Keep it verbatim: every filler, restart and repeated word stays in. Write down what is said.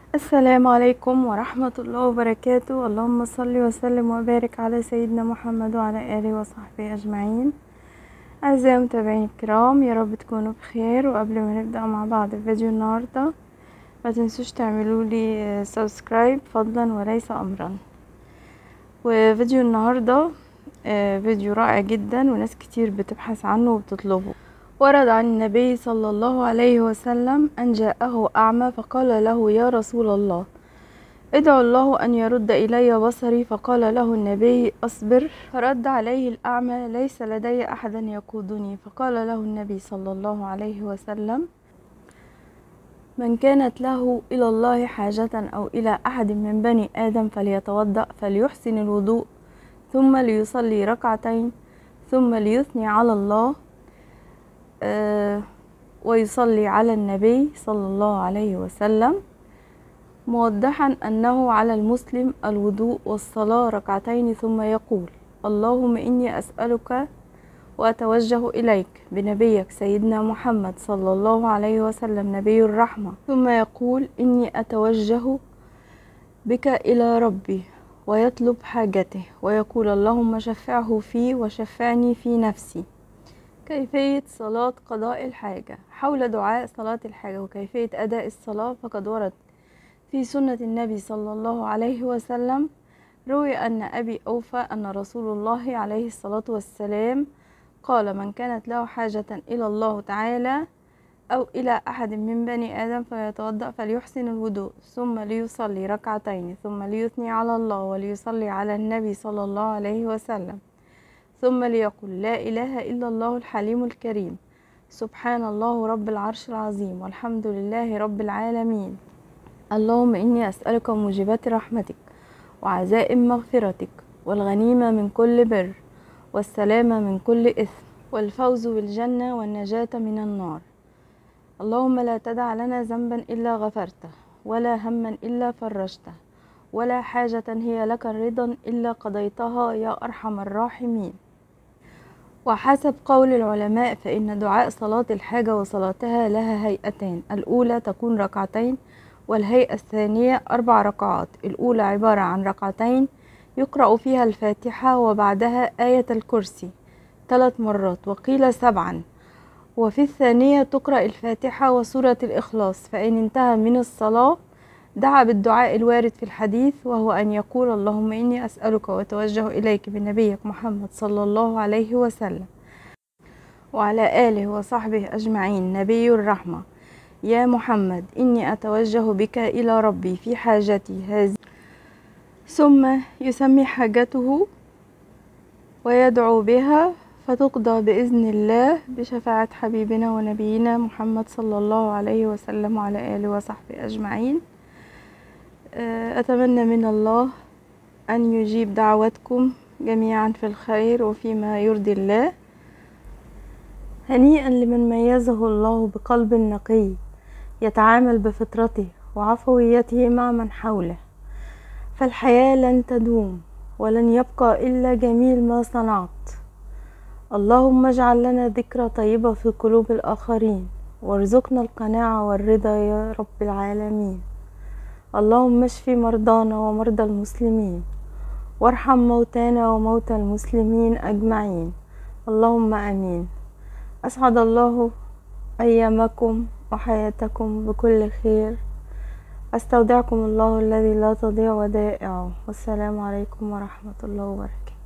السلام عليكم ورحمة الله وبركاته. اللهم صل وسلم وبارك على سيدنا محمد وعلى آله وصحبه أجمعين. أعزائي المتابعين الكرام، يا رب تكونوا بخير. وقبل ما نبدأ مع بعض الفيديو النهاردة، ما تنسوش تعملوا لي سبسكرايب فضلا وليس أمرا. وفيديو النهاردة فيديو رائع جدا وناس كتير بتبحث عنه وبتطلبه. ورد عن النبي صلى الله عليه وسلم أن جاءه أعمى فقال له: يا رسول الله، ادعو الله أن يرد إلي بصري. فقال له النبي: أصبر. فرد عليه الأعمى: ليس لدي أحدا يقودني. فقال له النبي صلى الله عليه وسلم: من كانت له إلى الله حاجة أو إلى أحد من بني آدم فليتوضأ فليحسن الوضوء ثم ليصلي ركعتين ثم ليثني على الله آه ويصلي على النبي صلى الله عليه وسلم، موضحا أنه على المسلم الوضوء والصلاة ركعتين، ثم يقول: اللهم إني أسألك وأتوجه إليك بنبيك سيدنا محمد صلى الله عليه وسلم نبي الرحمة. ثم يقول: إني أتوجه بك إلى ربي، ويطلب حاجته ويقول: اللهم شفعه في وشفعني في نفسي. كيفية صلاة قضاء الحاجة. حول دعاء صلاة الحاجة وكيفية أداء الصلاة، فقد ورد في سنة النبي صلى الله عليه وسلم، روي أن أبي أوفى أن رسول الله عليه الصلاة والسلام قال: من كانت له حاجة إلى الله تعالى أو إلى أحد من بني آدم فليتوضأ فليحسن الوضوء ثم ليصلي ركعتين ثم ليثني على الله وليصلي على النبي صلى الله عليه وسلم، ثم ليقل: لا إله إلا الله الحليم الكريم، سبحان الله رب العرش العظيم، والحمد لله رب العالمين. اللهم إني أسألك موجبات رحمتك وعزائم مغفرتك والغنيمة من كل بر والسلامة من كل إثم والفوز بالجنة والنجاة من النار. اللهم لا تدع لنا ذنبا إلا غفرته، ولا هما إلا فرجته، ولا حاجة هي لك رضا إلا قضيتها يا أرحم الراحمين. وحسب قول العلماء فإن دعاء صلاة الحاجة وصلاتها لها هيئتان: الأولى تكون ركعتين، والهيئة الثانية أربع ركعات. الأولى عبارة عن ركعتين يقرأ فيها الفاتحة وبعدها آية الكرسي ثلاث مرات، وقيل سبعا. وفي الثانية تقرأ الفاتحة وسورة الإخلاص. فإن انتهى من الصلاة دعا بالدعاء الوارد في الحديث، وهو أن يقول: اللهم إني أسألك وأتوجه إليك بنبيك محمد صلى الله عليه وسلم وعلى آله وصحبه أجمعين نبي الرحمة، يا محمد إني أتوجه بك إلى ربي في حاجتي هذه. ثم يسمي حاجته ويدعو بها فتقضى بإذن الله بشفاعة حبيبنا ونبينا محمد صلى الله عليه وسلم وعلى آله وصحبه أجمعين. أتمنى من الله أن يجيب دعوتكم جميعا في الخير وفيما يرضي الله. هنيئا لمن ميزه الله بقلب نقي يتعامل بفطرته وعفويته مع من حوله، فالحياة لن تدوم ولن يبقى إلا جميل ما صنعت. اللهم اجعل لنا ذكرى طيبة في قلوب الآخرين، وارزقنا القناعة والرضا يا رب العالمين. اللهم اشف مرضانا ومرضى المسلمين، وارحم موتانا وموتى المسلمين أجمعين، اللهم آمين. أسعد الله أيامكم وحياتكم بكل خير. أستودعكم الله الذي لا تضيع ودائعه، والسلام عليكم ورحمة الله وبركاته.